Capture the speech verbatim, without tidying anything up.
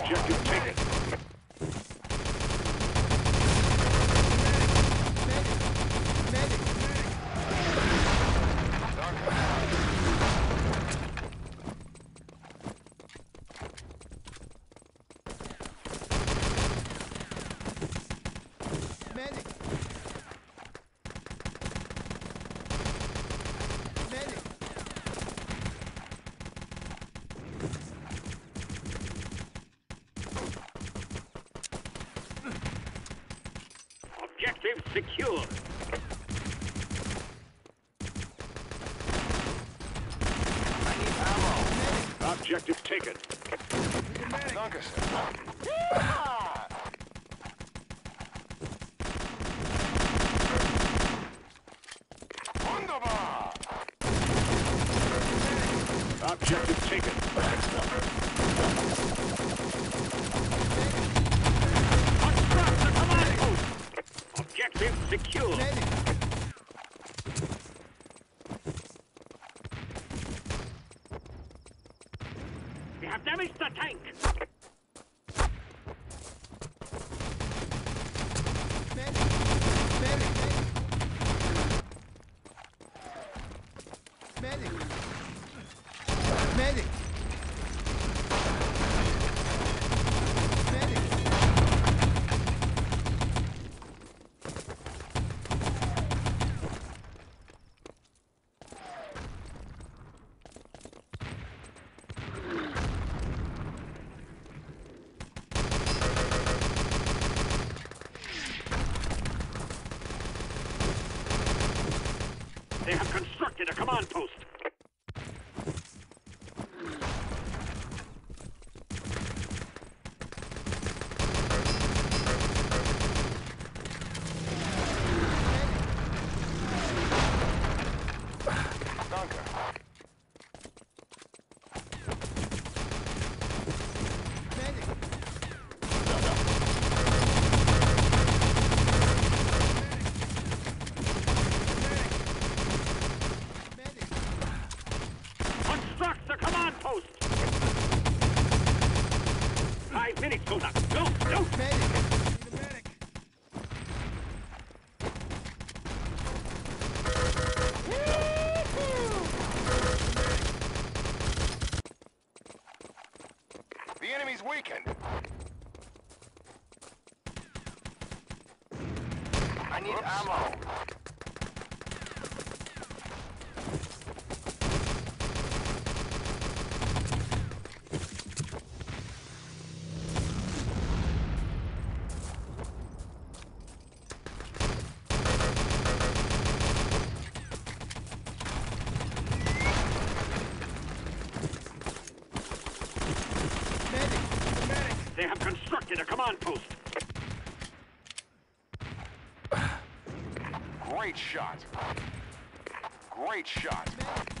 Objective taken. Objective secure. I need ammo. Objective taken. Danke schön. Wunderbar! Objective taken. Objective secure. We have damaged the tank. Medic! Medic! They have constructed a command post. Danke. Construct the command post. Five minutes, Kodak. Go, go. The enemy's weakened. I need ammo. They have constructed a command post. Great shot. Great shot.